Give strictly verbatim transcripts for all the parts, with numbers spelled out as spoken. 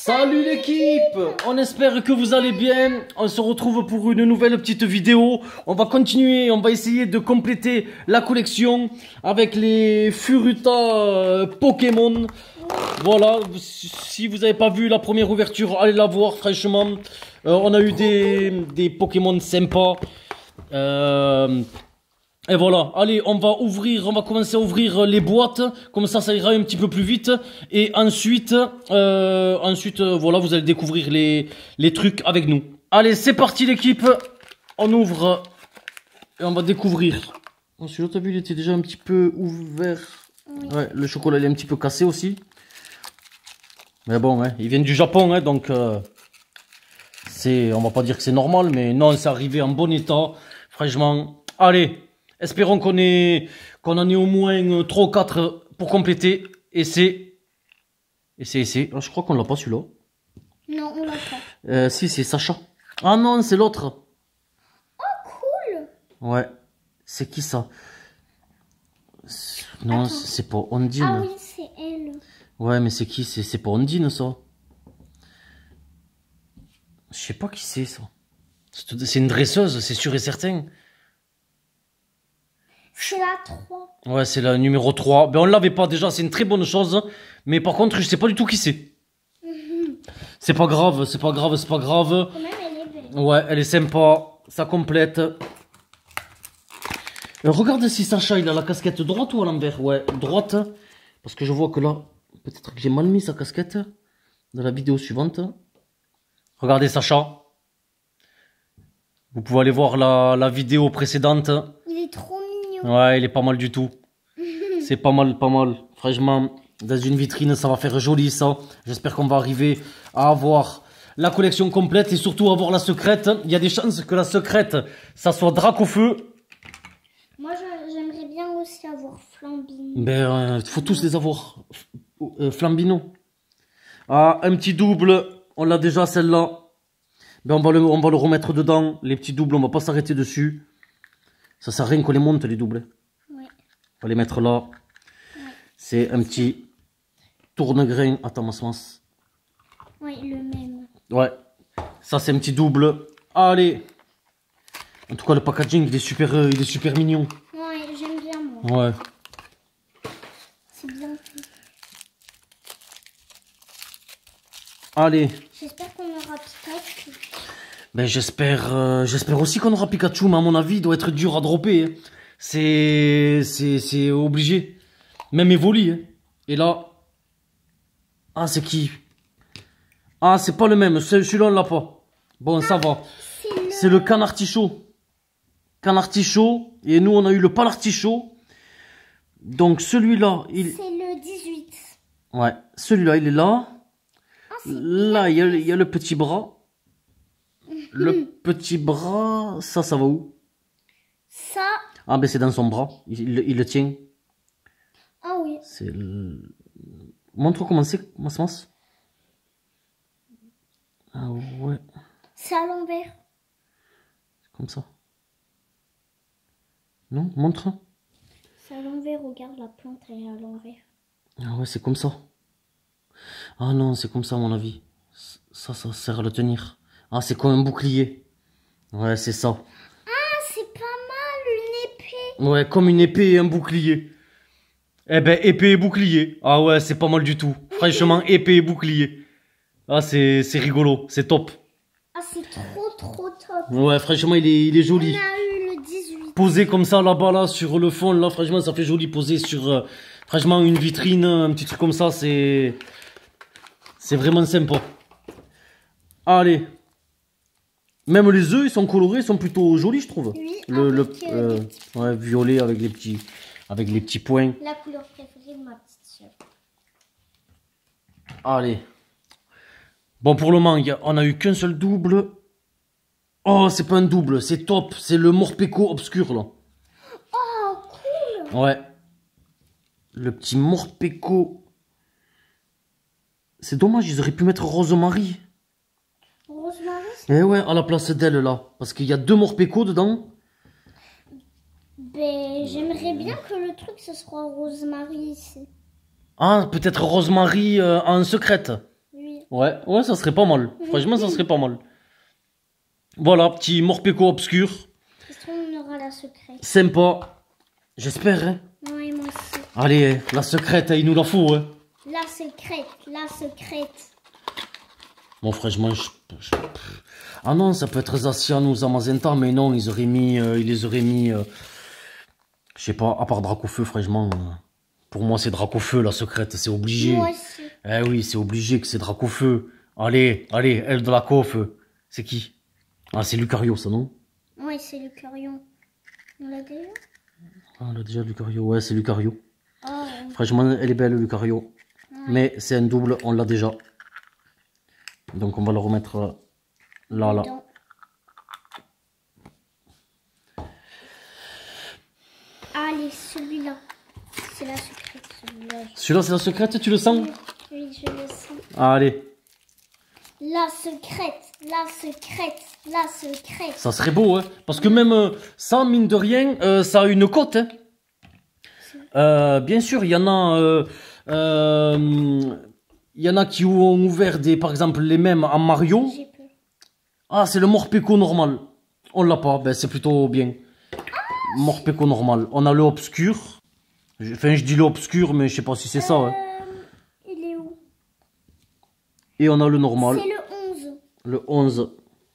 Salut l'équipe, on espère que vous allez bien. On se retrouve pour une nouvelle petite vidéo. On va continuer, on va essayer de compléter la collection avec les Furuta euh, Pokémon. Voilà, si vous n'avez pas vu la première ouverture, allez la voir franchement. Euh, on a eu des, des Pokémon sympas. Euh, Et voilà, allez, on va ouvrir, on va commencer à ouvrir les boîtes, comme ça, ça ira un petit peu plus vite. Et ensuite, euh, ensuite, euh, voilà, vous allez découvrir les, les trucs avec nous. Allez, c'est parti l'équipe, on ouvre et on va découvrir. Oh, celui-là, t'as vu, il était déjà un petit peu ouvert. Oui. Ouais, le chocolat, il est un petit peu cassé aussi. Mais bon, hein, ils viennent du Japon, hein, donc euh, c'est, on va pas dire que c'est normal, mais non, c'est arrivé en bon état. Franchement, allez. Espérons qu'on est, qu'on en ait au moins trois ou quatre pour compléter. Et c'est... Et c'est... c'est... Ah, je crois qu'on l'a pas celui-là. Non, on l'a pas. Euh, si, c'est Sacha. Ah non, c'est l'autre. Oh, cool. Ouais. C'est qui ça? Non, c'est pas Ondine. Ah oui, c'est elle. Ouais, mais c'est qui? C'est pas Ondine, ça. Je sais pas qui c'est, ça. C'est une dresseuse, c'est sûr et certain. C'est la trois. Ouais, c'est la numéro trois. Ben, on l'avait pas déjà, c'est une très bonne chose. Mais par contre, je sais pas du tout qui c'est. Mm-hmm. C'est pas grave, c'est pas grave, c'est pas grave. Quand même, elle est belle. Ouais, elle est sympa. Ça complète. Euh, regarde si Sacha, il a la casquette droite ou à l'envers. Ouais, droite. Parce que je vois que là, peut-être que j'ai mal mis sa casquette. Dans la vidéo suivante. Regardez Sacha. Vous pouvez aller voir la, la vidéo précédente. Il est trop mignon. Ouais, il est pas mal du tout. C'est pas mal, pas mal. Franchement, dans une vitrine, ça va faire joli, ça. J'espère qu'on va arriver à avoir la collection complète et surtout avoir la secrète. Il y a des chances que la secrète, ça soit Dracofeu. Moi, j'aimerais bien aussi avoir Flambino. Ben, il euh, faut tous les avoir. Euh, Flambino. Ah, un petit double. On l'a déjà, celle-là. Ben, on va, le, on va le remettre dedans. Les petits doubles, on va pas s'arrêter dessus. Ça sert à rien qu'on les monte, les doubles. Ouais. On va les mettre là. Ouais. C'est un petit tourne-grain. Attends, ma semence. Oui, le même. Ouais. Ça, c'est un petit double. Allez. En tout cas, le packaging, il est super, euh, il est super mignon. Ouais, j'aime bien, moi. Ouais. C'est bien fait. Allez. J'espère qu'on aura Pikachu. Ben, j'espère, euh, j'espère aussi qu'on aura Pikachu, mais à mon avis, il doit être dur à dropper. Hein. C'est, c'est, c'est obligé. Même Evoli. Hein. Et là. Ah, c'est qui? Ah, c'est pas le même. Celui-là, on l'a pas. Bon, ah, ça va. C'est le... le canartichaud. Canartichaud. Et nous, on a eu le palartichaud. Donc, celui-là, il... C'est le dix-huit. Ouais. Celui-là, il est là. Ah, là, il y, a, il y a le petit bras. Le petit bras, ça, ça va où? Ça. Ah, ben c'est dans son bras. Il, il, il le tient. Ah oui. C'est le... Montre comment c'est, ma semence. Ah ouais. C'est à l'envers. Comme ça. Non, montre. C'est à l'envers, regarde, la plante, elle est à l'envers. Ah ouais, c'est comme ça. Ah non, c'est comme ça, à mon avis. Ça, ça sert à le tenir. Ah, c'est comme un bouclier. Ouais, c'est ça. Ah, c'est pas mal, une épée. Ouais, comme une épée et un bouclier. Eh ben, épée et bouclier. Ah ouais, c'est pas mal du tout. Franchement, épée et bouclier. Ah, c'est rigolo, c'est top. Ah, c'est trop, trop top. Ouais, franchement, il est, il est joli. On a eu le dix-huit. Posé comme ça, là-bas, là, sur le fond, là, franchement, ça fait joli. Posé sur, euh, franchement, une vitrine, un petit truc comme ça, c'est... C'est vraiment sympa. Allez. Même les œufs, ils sont colorés, ils sont plutôt jolis, je trouve. Oui, le, le euh, ouais, violet avec les petits, avec les petits points. La couleur préférée de ma petite soeur. Allez. Bon, pour le moment, y a, on a eu qu'un seul double. Oh, c'est pas un double, c'est top. C'est le Morpeko obscur, là. Oh, cool. Ouais. Le petit Morpeko. C'est dommage, ils auraient pu mettre Rosemary. Rosemary. Eh ouais, à la place d'elle, là. Parce qu'il y a deux Morpeko dedans. Ben, j'aimerais bien que le truc, ce soit Rosemary ici. Ah, peut-être Rosemary euh, en secrète. Oui. Ouais, ouais, ça serait pas mal. Franchement, ça serait pas mal. Voilà, petit Morpeko obscur. Est-ce qu'on aura la secrète? Sympa. J'espère, hein. Oui, moi aussi. Allez, la secrète, il nous la faut, hein. La secrète, la secrète. Bon, franchement, je, je- ah non, ça peut être Zacian ou Zamazenta, mais non, ils auraient mis, euh, ils les auraient mis, euh, je sais pas, à part Dracofeu, franchement, euh, pour moi, c'est Dracofeu, la secrète, c'est obligé. Moi aussi. Eh oui, c'est obligé que c'est Dracofeu. Allez, allez, elle de la coiffe. C'est qui? Ah, c'est Lucario, ça, non? Oui, c'est Lucarion. On l'a déjà? Ah, on l'a déjà, Lucario, ouais, c'est Lucario. Ah, ouais. Franchement, elle est belle, Lucario. Ouais. Mais c'est un double, on l'a déjà. Donc, on va le remettre euh, là, là. Dedans. Allez, celui-là. C'est la secrète, celui-là. Celui-là, c'est la secrète, tu le sens? Oui, je le sens. Allez, La secrète, la secrète, la secrète. ça serait beau, hein. Parce que même euh, ça, mine de rien, euh, ça a une cote, hein. Euh, bien sûr, il y en a... euh, euh, il y en a qui ont ouvert des, par exemple, les mêmes en Mario. J'ai peur. Ah, c'est le Morpeko normal. On l'a pas, ben c'est plutôt bien. Morpeko normal. On a le obscur. Je- Enfin, je dis le obscur, mais je sais pas si c'est ça. Hein. Euh, il est où? Et on a le normal, C'est le onze. le onze.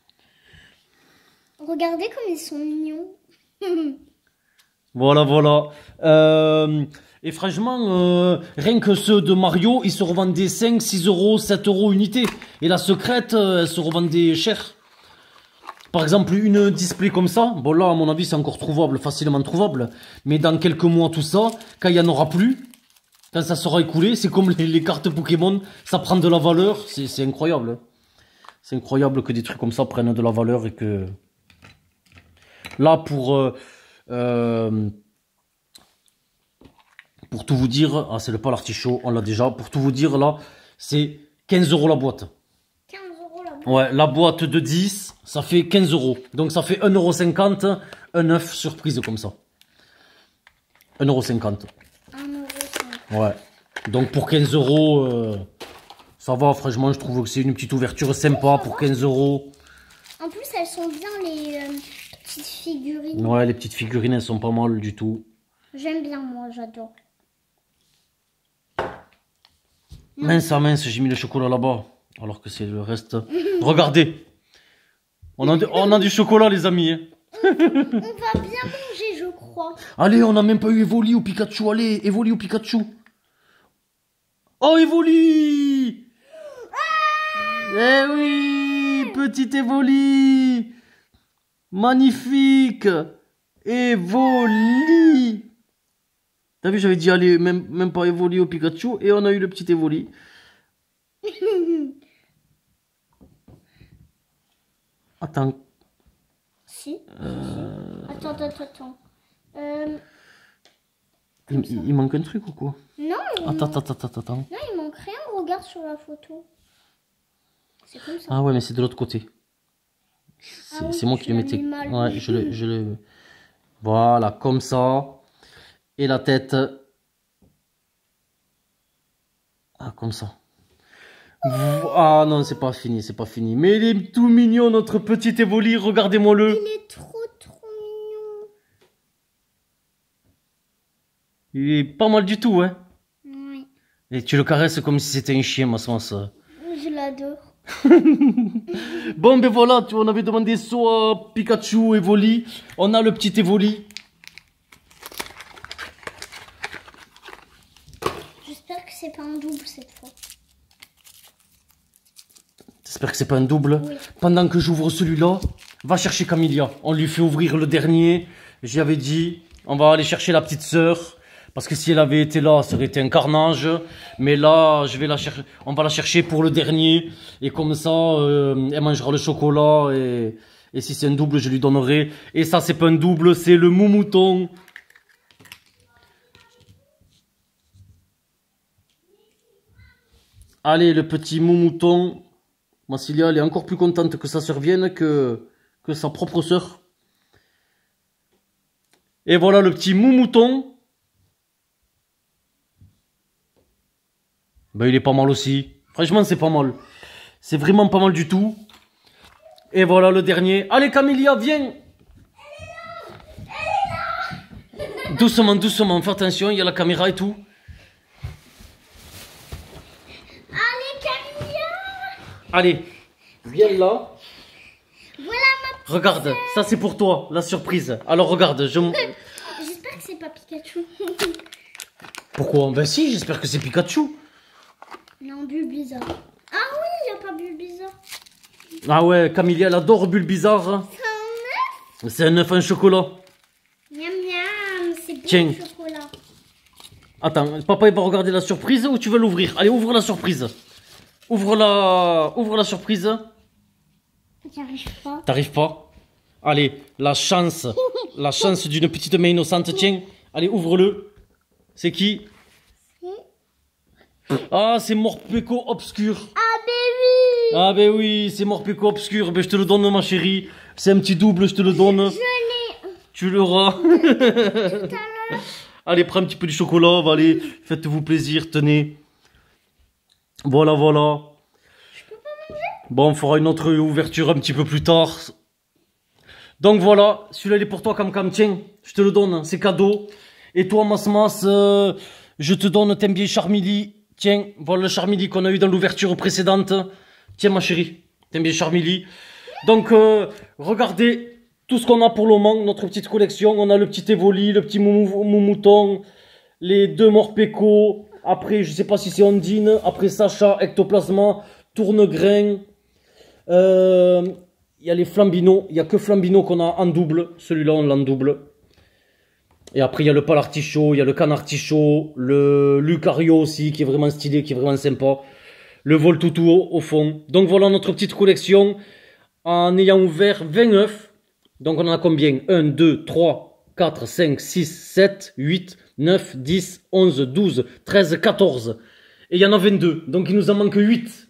Regardez comme ils sont mignons. Voilà, voilà. Euh, et franchement, euh, rien que ceux de Mario, ils se revendaient cinq, six euros, sept euros unité. Et la secrète, euh, elle se revendait cher. Par exemple, une display comme ça, bon là, à mon avis, c'est encore trouvable, facilement trouvable. Mais dans quelques mois, tout ça, quand il n'y en aura plus, quand ça sera écoulé, c'est comme les, les cartes Pokémon, ça prend de la valeur. C'est c'est incroyable. C'est incroyable que des trucs comme ça prennent de la valeur et que... Là, pour... euh, euh, pour tout vous dire... Ah, c'est le pâle artichaut, on l'a déjà. Pour tout vous dire, là, c'est quinze euros la boîte. quinze euros là-bas. Ouais, la boîte de dix, ça fait quinze euros. Donc ça fait un euro cinquante, un œuf surprise comme ça. un euro cinquante. un euro cinquante. Ouais. Donc pour quinze euros, euh, ça va, franchement, je trouve que c'est une petite ouverture sympa pour quinze euros. En plus, elles sont bien les euh, petites figurines. Ouais, les petites figurines, elles sont pas mal du tout. J'aime bien, moi, j'adore. Mince, ah mince, j'ai mis le chocolat là-bas. Alors que c'est le reste. Regardez. On a, on a du chocolat, les amis. Hein. On va bien manger, je crois. Allez, on n'a même pas eu Evoli ou Pikachu. Allez, Evoli ou Pikachu. Oh, Evoli! Eh oui, petit Evoli! Magnifique! Evoli! T'as vu, j'avais dit allez, même, même pas Evoli ou Pikachu, et on a eu le petit Evoli. Attends. Si. Attends, attends, attends. Euh, Il, il- il manque un truc ou quoi? non, il Attends, manque- attends, attends, attends. non, il manque rien. Regarde sur la photo. C'est comme ça. Ah ouais, mais c'est de l'autre côté. C'est Ah oui, c'est moi tu qui le l'as mettais. mis mal. Ouais, je le, je le. Voilà, comme ça. Et la tête. Ah, comme ça. Ah non, c'est pas fini, c'est pas fini. Mais il est tout mignon, notre petit Evoli. Regardez-moi-le. Il est trop, trop mignon. Il est pas mal du tout, hein. Oui, Et tu le caresses comme si c'était un chien, ma sens. je l'adore. Bon, ben voilà, tu, on avait demandé soit Pikachu ou Evoli. On a le petit Evoli. J'espère que c'est pas un double cette fois. J'espère que c'est pas un double. Oui. Pendant que j'ouvre celui-là, va chercher Camilla. On lui fait ouvrir le dernier. J'y avais dit, on va aller chercher la petite sœur. Parce que si elle avait été là, ça aurait été un carnage. Mais là, je vais la chercher. On va la chercher pour le dernier. Et comme ça, euh, elle mangera le chocolat. Et, et si c'est un double, je lui donnerai. Et ça, c'est pas un double, c'est le moumouton. Allez, le petit moumouton. Massilia, elle est encore plus contente que sa sœur vienne que, que sa propre sœur. Et voilà le petit moumouton. Ben, il est pas mal aussi. Franchement, c'est pas mal. C'est vraiment pas mal du tout. Et voilà le dernier. Allez Camélia, viens. Doucement, doucement, fais attention, il y a la caméra et tout. Allez, Camilla. Allez, viens là. Voilà ma... Regarde, ça c'est pour toi, la surprise. Alors regarde, je... J'espère que c'est pas Pikachu. Pourquoi? Ben si, j'espère que c'est Pikachu. Non, Bulbizarre. Ah oui, il n'y a pas Bulbizarre. Ah ouais, Camélia, elle adore Bulbizarre. C'est un œuf. C'est un œuf en chocolat. Miam miam, c'est bon Tiens. le chocolat. Attends, papa il va regarder la surprise ou tu veux l'ouvrir? Allez, ouvre la surprise. Ouvre la... Ouvre la surprise. J'y arrive pas. T'arrives pas? Allez, la chance. La chance d'une petite main innocente. Tiens, allez, ouvre-le. C'est qui? Ah, c'est Morpeko Obscur. Ah ben oui. Ah ben oui, c'est Morpeko Obscur. Ben je te le donne ma chérie. C'est un petit double, je te le donne. Je l'ai Tu l'auras. tout à l'heure. Allez, prends un petit peu de chocolat. Va, allez, faites-vous plaisir, tenez. Voilà, voilà. Je peux pas manger. Bon, on fera une autre ouverture un petit peu plus tard. Donc voilà, celui-là il est pour toi, Cam Cam. Tiens, je te le donne, c'est cadeau. Et toi, Mas Mas, euh, je te donne, t'aimes bien Charmilly. Tiens, voilà le Charmilly qu'on a eu dans l'ouverture précédente. Tiens, ma chérie, t'aimes bien Charmilly. Donc, euh, regardez tout ce qu'on a pour le moment, notre petite collection. On a le petit Evoli, le petit Moumou- Moumouton, les deux Morpeko. Après, je sais pas si c'est Ondine. Après, Sacha, Ectoplasma, Tournegrain. Euh, Il y a les Flambino. Il y a que Flambino qu'on a en double. Celui-là, on l'a en double. Et après, il y a le Palartichaut, il y a le Canartichaut, le Lucario aussi, qui est vraiment stylé, qui est vraiment sympa. Le Voltoutou au, au fond. Donc voilà notre petite collection en ayant ouvert vingt œufs. Donc on en a combien? un, deux, trois, quatre, cinq, six, sept, huit, neuf, dix, onze, douze, treize, quatorze. Et il y en a vingt-deux. Donc il nous en manque huit